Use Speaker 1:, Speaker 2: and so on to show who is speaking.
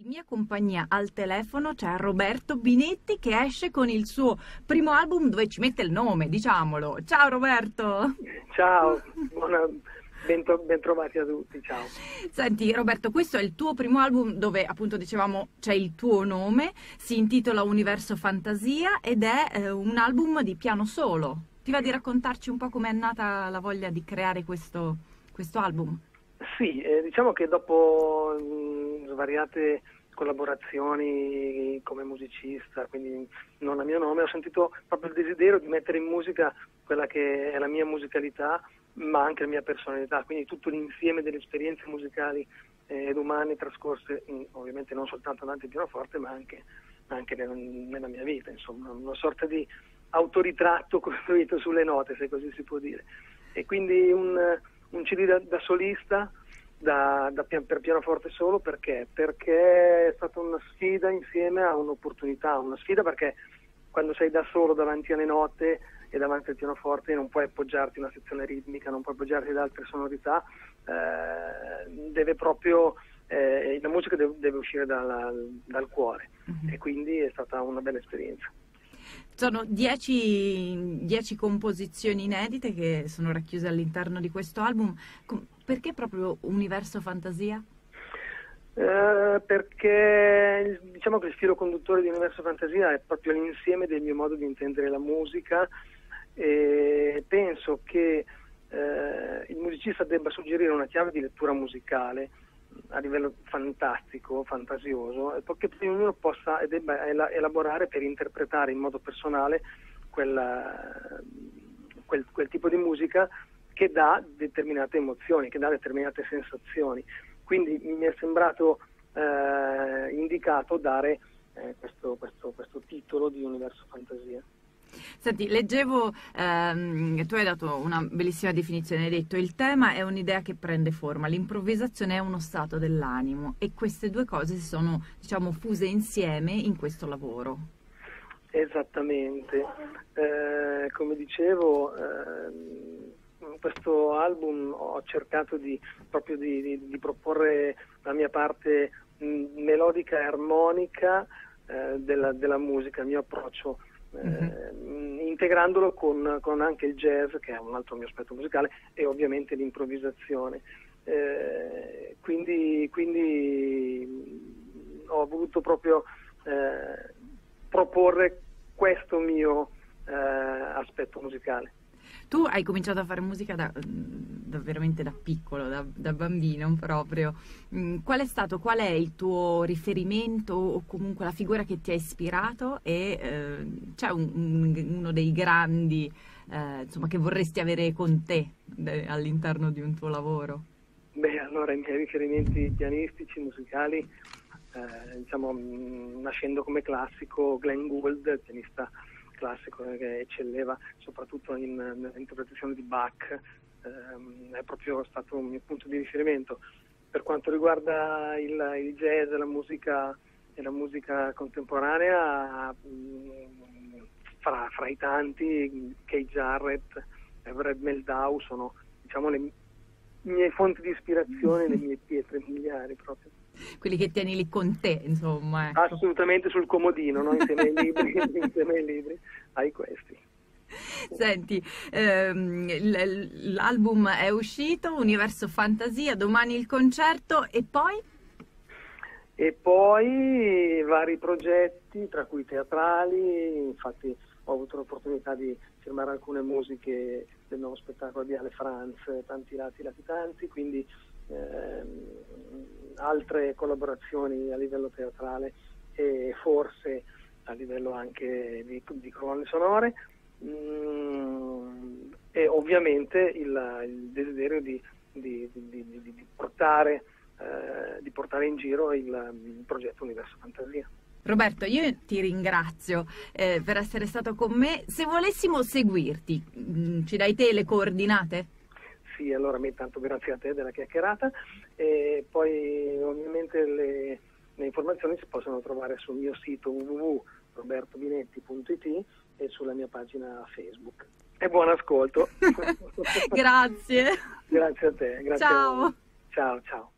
Speaker 1: In mia compagnia al telefono c'è Roberto Binetti che esce con il suo primo album dove ci mette il nome, diciamolo. Ciao Roberto!
Speaker 2: Ciao, ben trovati a tutti, ciao.
Speaker 1: Senti Roberto, questo è il tuo primo album dove appunto dicevamo c'è il tuo nome, si intitola Universo Fantasia ed è un album di piano solo. Ti va di raccontarci un po' com'è nata la voglia di creare questo album?
Speaker 2: Sì, diciamo che dopo svariate collaborazioni come musicista, quindi non a mio nome, ho sentito proprio il desiderio di mettere in musica quella che è la mia musicalità, ma anche la mia personalità, quindi tutto l'insieme delle esperienze musicali ed umane trascorse, ovviamente non soltanto davanti al pianoforte, ma anche nella mia vita, insomma, una sorta di autoritratto costruito sulle note, se così si può dire. E quindi un CD da solista, per pianoforte solo, perché è stata una sfida insieme a un'opportunità, una sfida perché quando sei da solo davanti alle note e davanti al pianoforte non puoi appoggiarti a una sezione ritmica, non puoi appoggiarti ad altre sonorità, deve proprio la musica deve uscire dal cuore, e quindi è stata una bella esperienza.
Speaker 1: Sono 10 composizioni inedite che sono racchiuse all'interno di questo album. Perché proprio Universo Fantasia?
Speaker 2: Perché diciamo che il filo conduttore di Universo Fantasia è proprio l'insieme del mio modo di intendere la musica, e penso che il musicista debba suggerire una chiave di lettura musicale a livello fantastico, fantasioso, perché poi ognuno possa e debba elaborare per interpretare in modo personale quel tipo di musica che dà determinate emozioni, che dà determinate sensazioni. Quindi mi è sembrato indicato dare questo titolo di Universo Fantasia.
Speaker 1: Senti, leggevo, tu hai dato una bellissima definizione, hai detto il tema è un'idea che prende forma, l'improvvisazione è uno stato dell'animo, e queste due cose si sono, diciamo, fuse insieme in questo lavoro.
Speaker 2: Esattamente, come dicevo, in questo album ho cercato di proporre la mia parte melodica e armonica della musica, il mio approccio, integrandolo con anche il jazz, che è un altro mio aspetto musicale, e ovviamente l'improvvisazione. Quindi ho voluto proprio proporre questo mio aspetto musicale.
Speaker 1: Tu hai cominciato a fare musica veramente da piccolo, da bambino proprio. Qual è il tuo riferimento o comunque la figura che ti ha ispirato, e c'è uno dei grandi insomma, che vorresti avere con te all'interno di un tuo lavoro?
Speaker 2: Beh, allora i miei riferimenti pianistici, musicali, diciamo, nascendo come classico, Glenn Gould, pianista classico che eccelleva soprattutto nell'interpretazione di Bach, è proprio stato un mio punto di riferimento. Per quanto riguarda il jazz e la musica contemporanea, fra i tanti, Keith Jarrett, Everett Meldau sono, diciamo, le mie fonti di ispirazione, le mie pietre miliari proprio.
Speaker 1: Quelli che tieni lì con te, insomma. Ecco.
Speaker 2: Assolutamente, sul comodino, no? Insieme ai libri, hai questi.
Speaker 1: Senti, l'album è uscito, Universo Fantasia, domani il concerto, e poi?
Speaker 2: E poi vari progetti, tra cui teatrali. Infatti ho avuto l'opportunità di firmare alcune musiche del nuovo spettacolo di Ale Franz, Tanti lati tanti, quindi altre collaborazioni a livello teatrale e forse a livello anche di colonne sonore, e ovviamente il desiderio di portare in giro il progetto Universo Fantasia.
Speaker 1: Roberto, io ti ringrazio per essere stato con me. Se volessimo seguirti, ci dai te le coordinate?
Speaker 2: Sì, allora intanto grazie a te della chiacchierata, e poi ovviamente le informazioni si possono trovare sul mio sito www.robertobinetti.it e sulla mia pagina Facebook. E buon ascolto.
Speaker 1: Grazie.
Speaker 2: Grazie a te. Grazie.
Speaker 1: Ciao.
Speaker 2: A voi. Ciao.